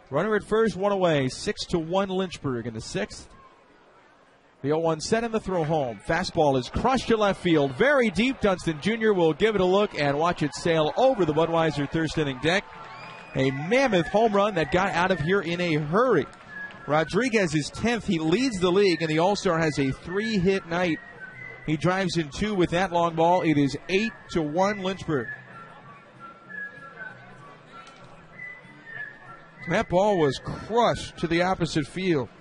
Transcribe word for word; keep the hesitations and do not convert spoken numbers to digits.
Runner at first, one away. Six to one Lynchburg in the sixth. The oh one set in the throw home. Fastball is crushed to left field. Very deep. Dunston Junior will give it a look and watch it sail over the Budweiser first inning deck. A mammoth home run that got out of here in a hurry. Rodriguez is tenth. He leads the league, and the All-Star has a three-hit night. He drives in two with that long ball. It is eight to one Lynchburg. That ball was crushed to the opposite field.